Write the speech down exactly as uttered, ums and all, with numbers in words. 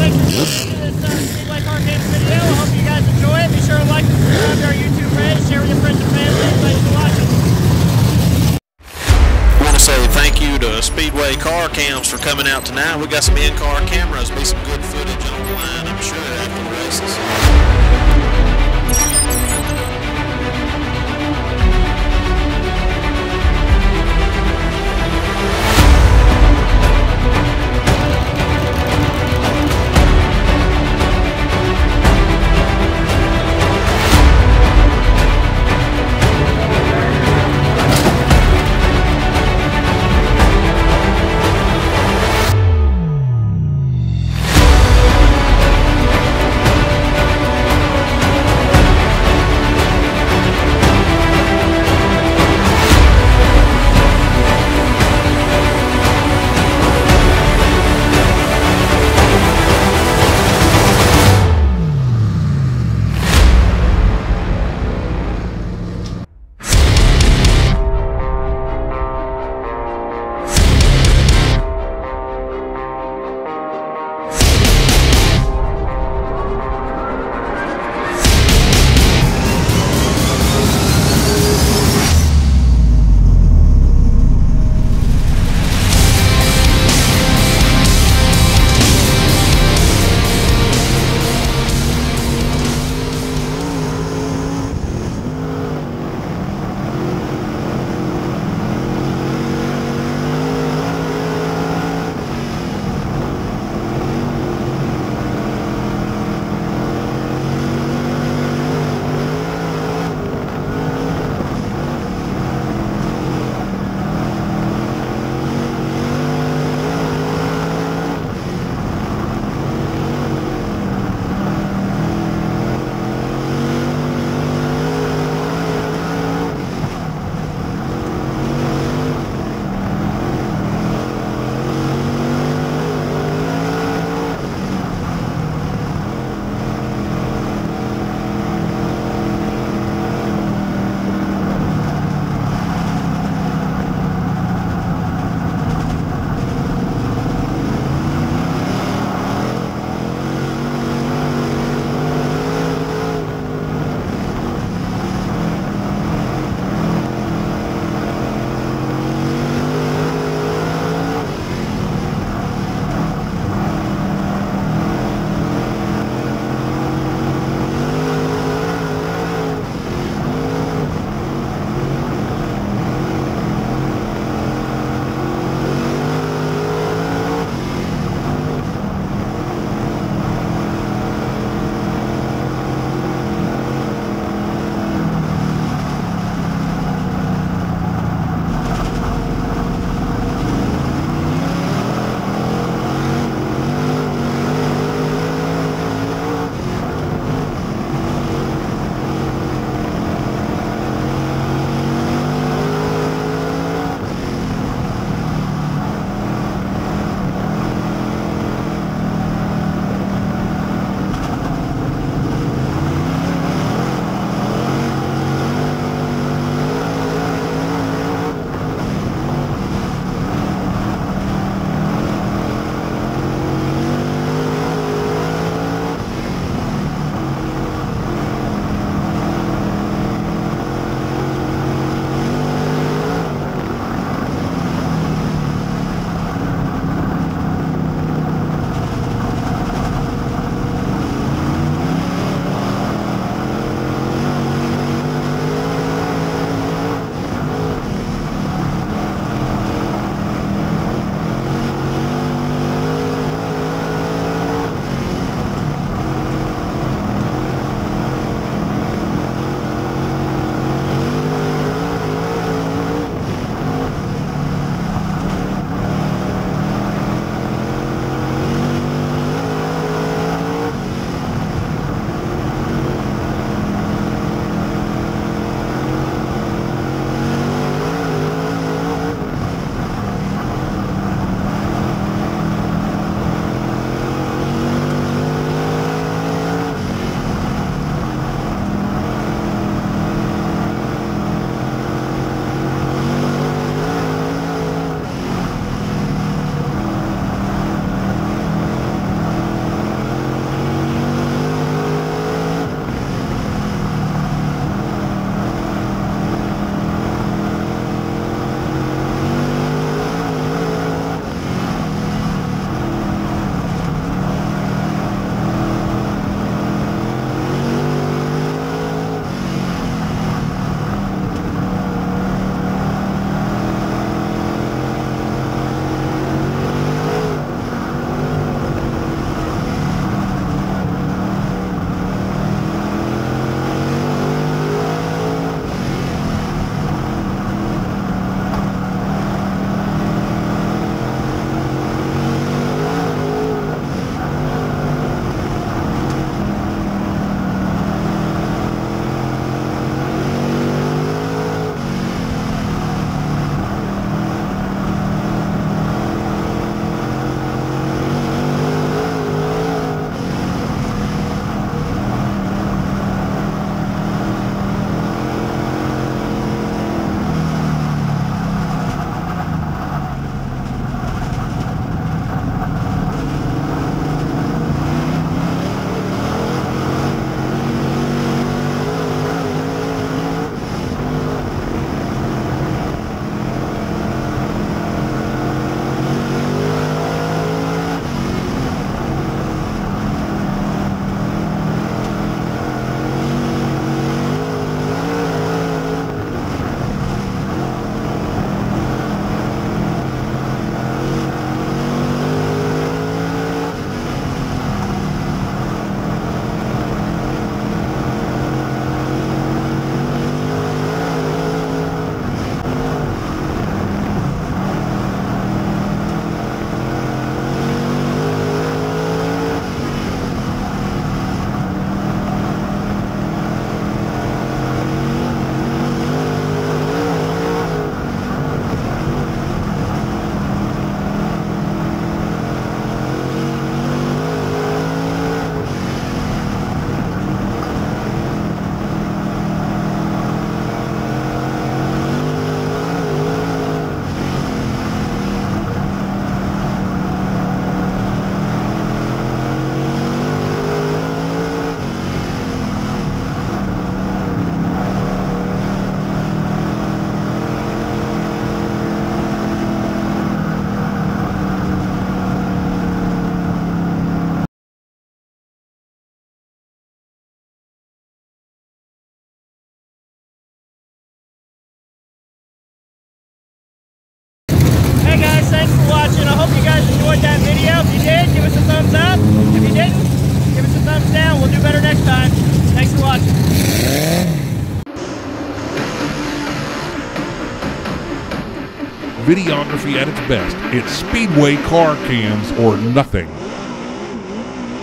thanks for tuning into this uh, Speedway Car Cams video. I hope you guys enjoy it. Be sure to like and subscribe to our YouTube page, share with your friends and family. Thanks for watching. I want to say thank you to Speedway Car Cams for coming out tonight. We got some in-car cameras, be some good footage online, I'm sure, after the races. hope you guys enjoyed that video. If you did, give us a thumbs up. If you didn't, give us a thumbs down. We'll do better next time. Thanks for watching. Videography at its best. It's Speedway car cams or nothing.